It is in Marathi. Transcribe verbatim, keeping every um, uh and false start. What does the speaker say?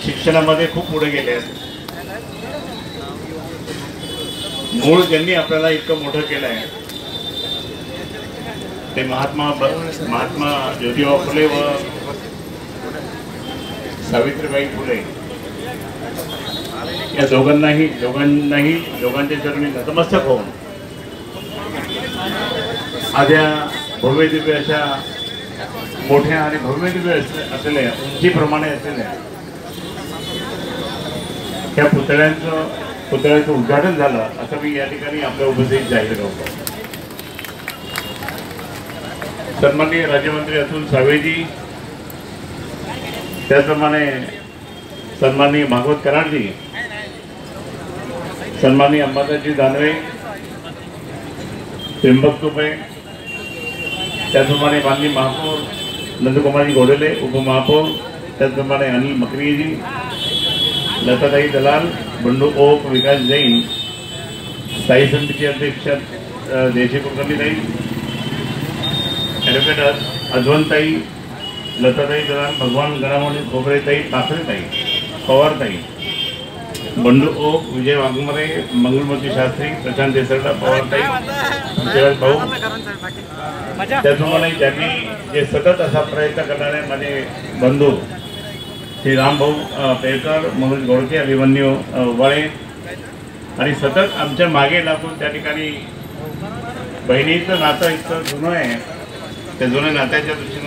शिक्षणामध्ये खूप पुढे गेले आहेत. मूळ ज्यांनी आपल्याला इतकं मोठं केलं आहे ते महात्मा महात्मा ज्योतिबा फुले व सावित्रीबाई फुले या दोघांनाही दोघांनाही दोघांच्या चरणी नतमस्तक होऊन आज या भव्य दिव्य अशा मोठ्या आणि भव्य दिव्य असलेल्या उंचीप्रमाणे असलेल्या त्या पुतळ्यांचं पुतळ्याचं उद्घाटन झालं असं मी या ठिकाणी आपल्या उपस्थित जाहीर करतो. सन्माननीय राज्यमंत्री अतुल सावेजी, त्याचप्रमाणे सन्माननीय भागवत कराडजी, सन्माननीय अंबादासजी दानवे, त्र्यंबक तुपे, त्याचप्रमाणे माननीय महापौर नंदकुमारजी घोडेले, उपमहापौर, त्याचप्रमाणे अनिल मकरीजी, लताताई दलाल, बंडू ओक, विकास जैन, स्थायी समितीचे अध्यक्ष देशी कुलकर्णीताई, ॲडव्होकेट अजवंताई, लताताई दलाल, भगवान गणामोली, खोबरेताई, कासरेताई, पवारताई, बंडू ओक, विजय वाघमारे, मंगलमूर्ती शास्त्री, प्रशांत देसरडा, पवारताई, शिवाज भाऊ, त्याचप्रमाणे ज्यांनी जे सतत असा प्रयत्न करणारे माझे बंधू श्री रामभाऊ पेरकर, मनोज गोडके, अभिमन्यू वाळे आणि सतत आमच्या मागे लागून त्या ठिकाणी बहिणीचं नातं इतकं जुनं आहे. त्या जुन्या नात्याच्या दृष्टीनं